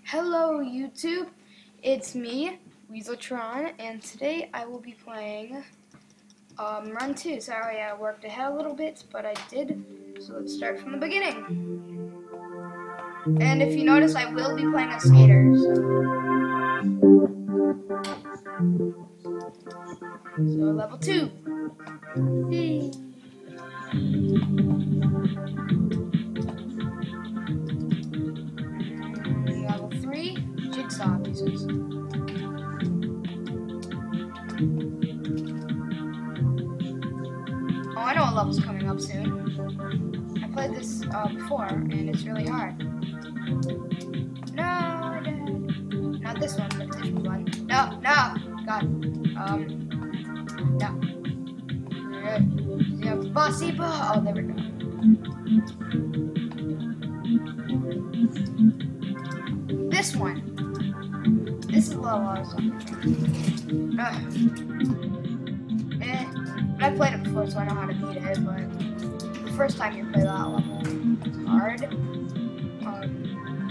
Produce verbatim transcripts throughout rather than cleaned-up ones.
Hello YouTube, it's me, Weaseltron, and today I will be playing um, Run two. Sorry I worked ahead a little bit, but I did, so let's start from the beginning. And if you notice, I will be playing a skater, so, so level two. Yay. Level three, jigsaw pieces. Oh, I know what level's coming up soon. I played this uh, before, and it's really hard. No, I did. Not this one, but a different one. No, no, God. Um, no. Yeah, bossy bo- Oh, there we go. This one. This is the level I was talking about. Uh, eh. I played it before, so I know how to beat it, but the first time you play that level, it's hard. Um,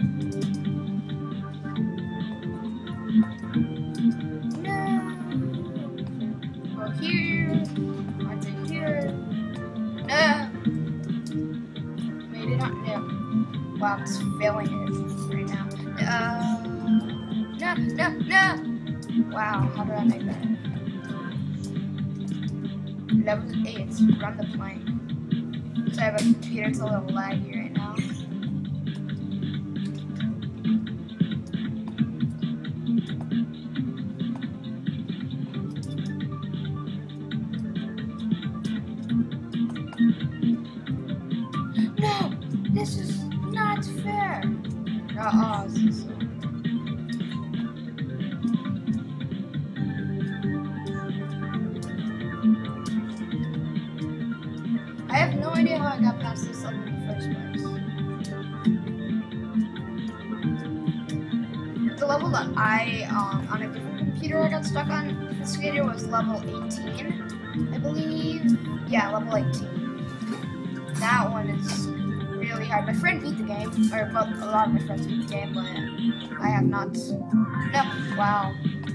no. Go here. Onto here. No. Made it on. No. Wow, I'm just failing it right now. Uh, no, no, no. Wow, how did I make that? Level eight, run the plank. So I have a computer, it's a little laggy right now. No! This is not fair! Uh-oh, this is so... I have no idea how I got past this level in the first place. The level that I, um, on a different computer I got stuck on the skater was level eighteen, I believe. Yeah, level eighteen. That one is really hard. My friend beat the game, or well, a lot of my friends beat the game, but I have not. No, wow.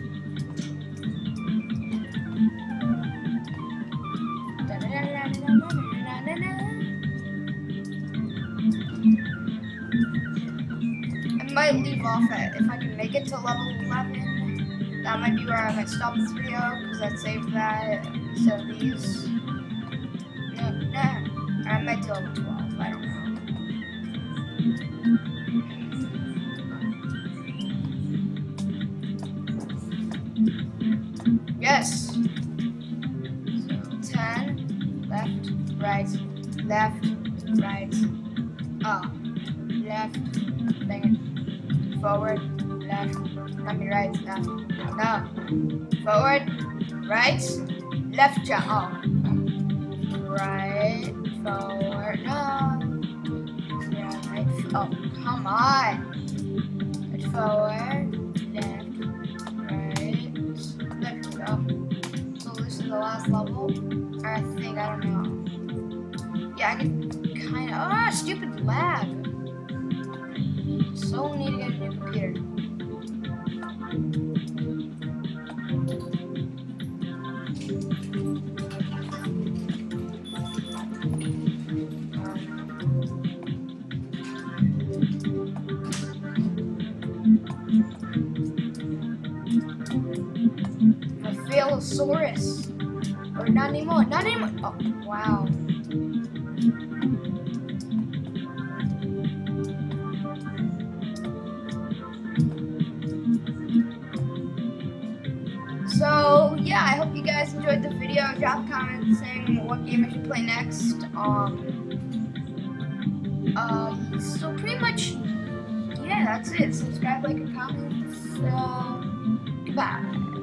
I might leave off at, if I can make it to level eleven, that might be where I might stop this video, because I'd save that instead of these. No, no. I might do level twelve, I don't know. Yes! So, ten, left, right, left, right, up, left, dang it, forward, left, I mean right, left, no, forward, right, left jump, oh, right, forward, no, right, oh, come on, right, forward, left, right, left, oh, so this is the last level, or I think, I don't know, yeah, I can kind of, ah, oh, stupid lag. So need to get a new computer. A Phalosaurus. Or not anymore. Not anymore. Oh, wow. So yeah, I hope you guys enjoyed the video. Drop comments saying what game I should play next. Um. Uh. So pretty much, yeah, that's it. Subscribe, like, and comment. So goodbye.